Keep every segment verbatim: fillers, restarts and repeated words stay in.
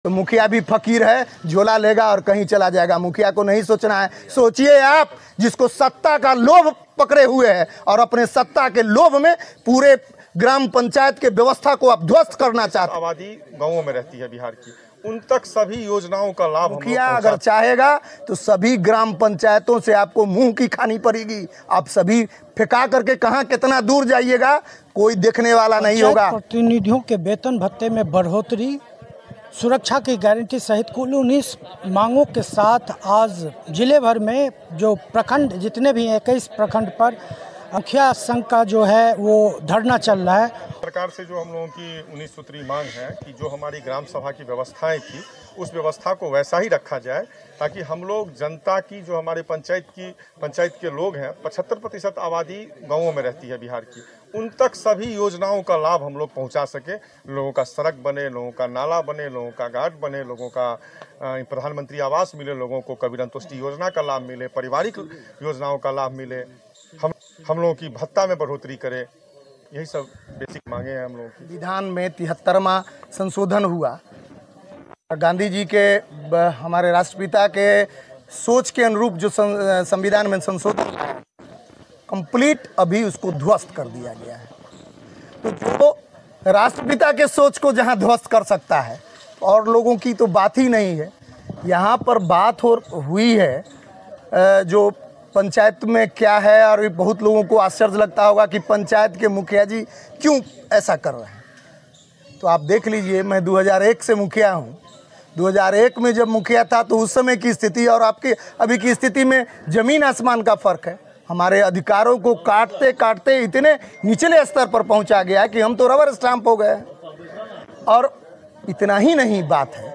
तो मुखिया भी फकीर है, झोला लेगा और कहीं चला जाएगा। मुखिया को नहीं सोचना है। सोचिए आप, जिसको सत्ता का लोभ पकड़े हुए है और अपने सत्ता के लोभ में पूरे ग्राम पंचायत के व्यवस्था को आप ध्वस्त करना चाहते हैं। आबादी गांवों में रहती है बिहार की, उन तक सभी योजनाओं का लाभ मुखिया अगर चाहेगा तो सभी ग्राम पंचायतों से आपको मुंह की खानी पड़ेगी। आप सभी फेंका करके कहां कितना दूर जाइएगा, कोई देखने वाला नहीं होगा। प्रतिनिधियों के वेतन भत्ते में बढ़ोतरी, सुरक्षा की गारंटी सहित कुल उन्नीस मांगों के साथ आज जिले भर में जो प्रखंड जितने भी इक्कीस प्रखंड पर मुखिया संघ का जो है वो धरना चल रहा है। सरकार से जो हम लोगों की उन्नीस सूत्री मांग है कि जो हमारी ग्राम सभा की व्यवस्थाएं थी उस व्यवस्था को वैसा ही रखा जाए, ताकि हम लोग जनता की जो हमारे पंचायत की पंचायत के लोग हैं, पचहत्तर प्रतिशत आबादी गाँवों में रहती है बिहार की, उन तक सभी योजनाओं का लाभ हम लोग पहुंचा सके। लोगों का सड़क बने, लोगों का नाला बने, लोगों का घाट बने, लोगों का प्रधानमंत्री आवास मिले, लोगों को कबीर अंतोष्टि योजना का लाभ मिले, पारिवारिक योजनाओं का लाभ मिले, हम हम लोगों की भत्ता में बढ़ोतरी करे। यही सब बेसिक मांगे हैं हम लोगों की। विधान में तिहत्तरवां संशोधन हुआ और गांधी जी के हमारे राष्ट्रपिता के सोच के अनुरूप जो संविधान में संशोधन कंप्लीट अभी उसको ध्वस्त कर दिया गया है। तो जो राष्ट्रपिता के सोच को जहां ध्वस्त कर सकता है और लोगों की तो बात ही नहीं है। यहाँ पर बात हो हुई है जो पंचायत में क्या है, और बहुत लोगों को आश्चर्य लगता होगा कि पंचायत के मुखिया जी क्यों ऐसा कर रहे हैं। तो आप देख लीजिए, मैं दो हज़ार एक से मुखिया हूँ। दो हज़ार एक में जब मुखिया था तो उस समय की स्थिति और आपकी अभी की स्थिति में ज़मीन आसमान का फ़र्क है। हमारे अधिकारों को काटते काटते इतने निचले स्तर पर पहुंचा गया कि हम तो रबर स्टाम्प हो गए। और इतना ही नहीं बात है,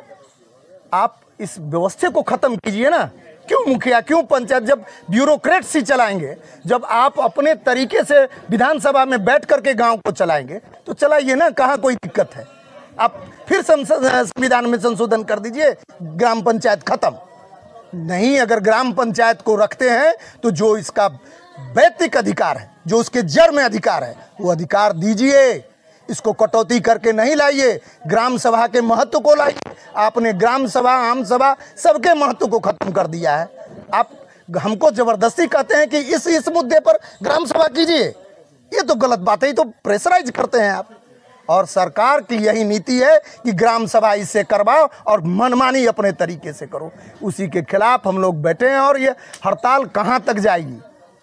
आप इस व्यवस्था को ख़त्म कीजिए ना। क्यों मुखिया, क्यों पंचायत, जब ब्यूरोक्रेट्स ही चलाएंगे, जब आप अपने तरीके से विधानसभा में बैठ करके गांव को चलाएंगे तो चलाइए ना, कहाँ कोई दिक्कत है। आप फिर संविधान में संशोधन कर दीजिए, ग्राम पंचायत खत्म। नहीं, अगर ग्राम पंचायत को रखते हैं तो जो इसका वैयक्तिक अधिकार है, जो उसके जड़ में अधिकार है, वो अधिकार दीजिए। इसको कटौती करके नहीं लाइए। ग्राम सभा के महत्व को लाइए। आपने ग्राम सभा, आम सभा, सबके महत्व को खत्म कर दिया है। आप हमको जबरदस्ती कहते हैं कि इस इस मुद्दे पर ग्राम सभा कीजिए, ये तो गलत बात है। ये तो प्रेशराइज करते हैं आप। और सरकार की यही नीति है कि ग्राम सभा इससे करवाओ और मनमानी अपने तरीके से करो। उसी के खिलाफ हम लोग बैठे हैं और ये हड़ताल कहाँ तक जाएगी।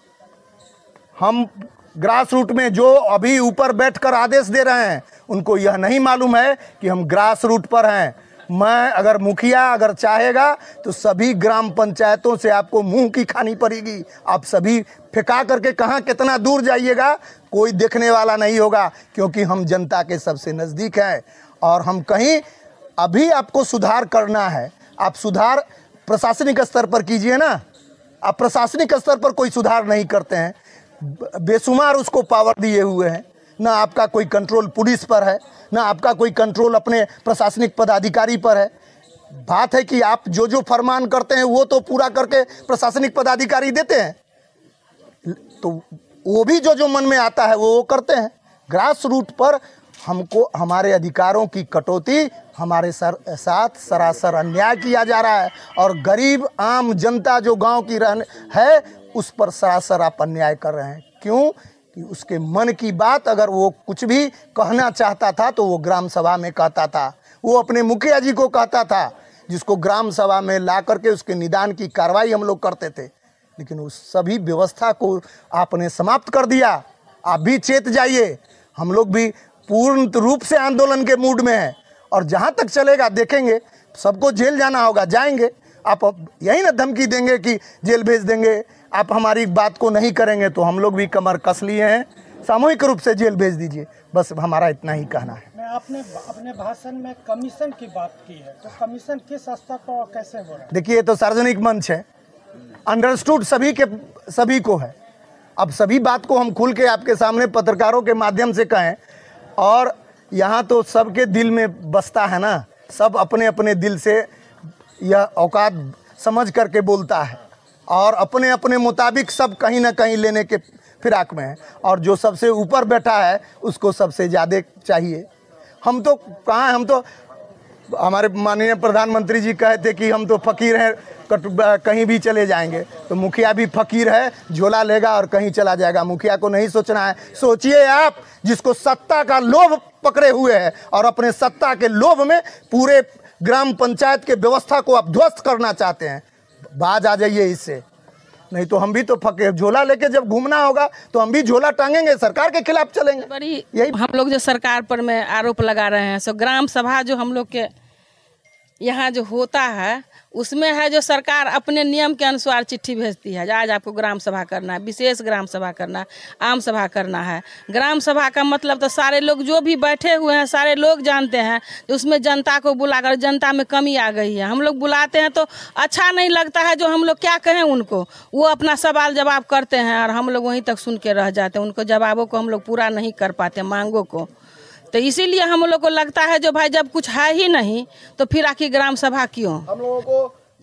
हम ग्रास रूट में जो अभी ऊपर बैठकर आदेश दे रहे हैं उनको यह नहीं मालूम है कि हम ग्रास रूट पर हैं। मैं अगर मुखिया अगर चाहेगा तो सभी ग्राम पंचायतों से आपको मुंह की खानी पड़ेगी। आप सभी फेंका करके कहां कितना दूर जाइएगा, कोई देखने वाला नहीं होगा, क्योंकि हम जनता के सबसे नज़दीक हैं। और हम कहीं अभी आपको सुधार करना है, आप सुधार प्रशासनिक स्तर पर कीजिए ना। आप प्रशासनिक स्तर पर कोई सुधार नहीं करते हैं, बेशुमार उसको पावर दिए हुए हैं। ना आपका कोई कंट्रोल पुलिस पर है, ना आपका कोई कंट्रोल अपने प्रशासनिक पदाधिकारी पर है। बात है कि आप जो जो फरमान करते हैं वो तो पूरा करके प्रशासनिक पदाधिकारी देते हैं, तो वो भी जो जो मन में आता है वो वो करते हैं। ग्रास रूट पर हमको हमारे अधिकारों की कटौती, हमारे सर साथ सरासर अन्याय किया जा रहा है। और गरीब आम जनता जो गांव की रहने है उस पर सरासर आप अन्याय कर रहे हैं। क्यों कि उसके मन की बात अगर वो कुछ भी कहना चाहता था तो वो ग्राम सभा में कहता था, वो अपने मुखिया जी को कहता था, जिसको ग्राम सभा में ला करके उसके निदान की कार्रवाई हम लोग करते थे। लेकिन उस सभी व्यवस्था को आपने समाप्त कर दिया। आप भी चेत जाइए, हम लोग भी पूर्ण रूप से आंदोलन के मूड में हैं। और जहाँ तक चलेगा देखेंगे, सबको जेल जाना होगा, जाएंगे। आप यही ना धमकी देंगे कि जेल भेज देंगे, आप हमारी बात को नहीं करेंगे तो हम लोग भी कमर कस लिए हैं, सामूहिक रूप से जेल भेज दीजिए। बस हमारा इतना ही कहना है। मैं आपने अपने भाषण में कमीशन की बात की है, तो कमीशन किस स्तर पर कैसे हो रहा है? देखिए, तो सार्वजनिक मंच है, अंडरस्टूड सभी के सभी को है। अब सभी बात को हम खुल के आपके सामने पत्रकारों के माध्यम से कहें, और यहाँ तो सबके दिल में बसता है ना, सब अपने अपने दिल से यह औकात समझ करके बोलता है और अपने अपने मुताबिक सब कहीं ना कहीं लेने के फिराक में है। और जो सबसे ऊपर बैठा है उसको सबसे ज़्यादा चाहिए। हम तो कहाँ, हम तो हमारे माननीय प्रधानमंत्री जी कहे थे कि हम तो फकीर हैं, कहीं भी चले जाएंगे। तो मुखिया भी फकीर है, झोला लेगा और कहीं चला जाएगा। मुखिया को नहीं सोचना है। सोचिए आप, जिसको सत्ता का लोभ पकड़े हुए है और अपने सत्ता के लोभ में पूरे ग्राम पंचायत के व्यवस्था को आप ध्वस्त करना चाहते हैं, बाज आ जाइए इससे। नहीं तो हम भी तो फकीर, झोला लेके जब घूमना होगा तो हम भी झोला टांगेंगे, सरकार के खिलाफ चलेंगे। बड़ी यही हम लोग जो सरकार पर में आरोप लगा रहे हैं, सो ग्राम सभा जो हम लोग के यहाँ जो होता है उसमें है जो सरकार अपने नियम के अनुसार चिट्ठी भेजती है, आज आपको ग्राम सभा करना है, विशेष ग्राम सभा करना है, आम सभा करना है। ग्राम सभा का मतलब तो सारे लोग जो भी बैठे हुए हैं सारे लोग जानते हैं, उसमें जनता को बुलाकर, जनता में कमी आ गई है। हम लोग बुलाते हैं तो अच्छा नहीं लगता है, जो हम लोग क्या कहें उनको, वो अपना सवाल जवाब करते हैं और हम लोग वहीं तक सुन के रह जाते हैं। उनको जवाबों को हम लोग पूरा नहीं कर पाते, मांगों को। तो इसीलिए हम लोग को लगता है जो भाई जब कुछ है ही नहीं तो फिर आखिर ग्राम सभा क्यों। हम लोगों को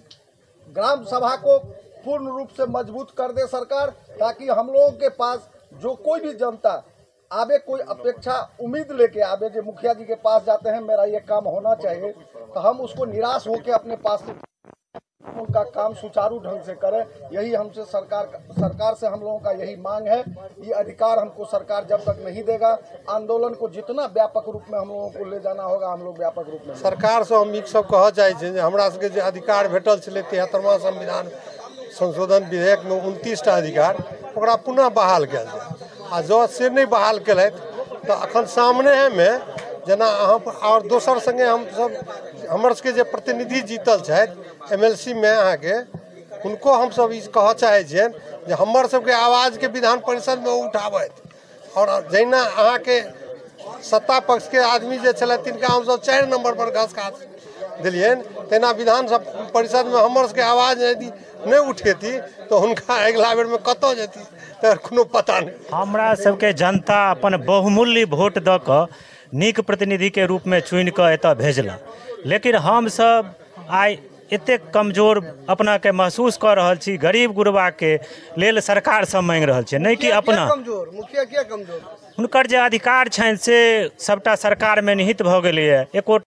ग्राम सभा को पूर्ण रूप से मजबूत कर दे सरकार, ताकि हम लोगों के पास जो कोई भी जनता आवे, कोई अपेक्षा उम्मीद लेके आवे, जो मुखिया जी के पास जाते हैं मेरा ये काम होना चाहिए, तो हम उसको निराश होकर अपने पास से उनका काम सुचारू ढंग से करें। यही हमसे सरकार सरकार से हम लोगों का यही मांग है। ये अधिकार हमको सरकार जब तक नहीं देगा, आंदोलन को जितना व्यापक रूप में हम लोगों को ले जाना होगा हम लोग व्यापक रूप में। सरकार से हम एक सब कह चाहे छे, हमरा सबके जो अधिकार भेटल छलै तिहत्तरवां संविधान संशोधन विधेयक में उनतीस टा अधिकार, ओकरा पुनः बहाल कयल जाय। आ जो से नहीं बहाल केलथि तो अखन सामने में जेना अहाँ और दोसर संगे हम सब हमर सबके जे प्रतिनिधि जीतल छथि एम एल सी में अहाँके, हुनको हमसब ई कहऽ चाहै छियनि जे हमर सबके आवाज के विधान परिषद में उठाबथि। और जहिना अहाँके सत्ता पक्ष के आदमी जे छलथि तिनका हमसब चारि नंबर पर घसकास दिलियनि, तेना विधान परिषद में हमर सबके आवाज यदि नहीं उठेती तो हुनका अगिला बेर में कतऽ जेती तर कोनो पता नहीं। हमरा सबके जनता अपन बहुमूल्य वोट दऽ कऽ नीक प्रतिनिधि के रूप में चुनि कऽ एतऽ भेजला, लेकिन हम सब आइ एतेक कमजोर अपना के महसूस कर रहल छी। गरीब गुरबा के लेल सरकार सब मांगि रहल छै, नहीं कि अपना कमजोर मुखिया किया कमजोर, हुनकर जे अधिकार छनि से सबटा सरकार में निहित भऽ गेलैए। एको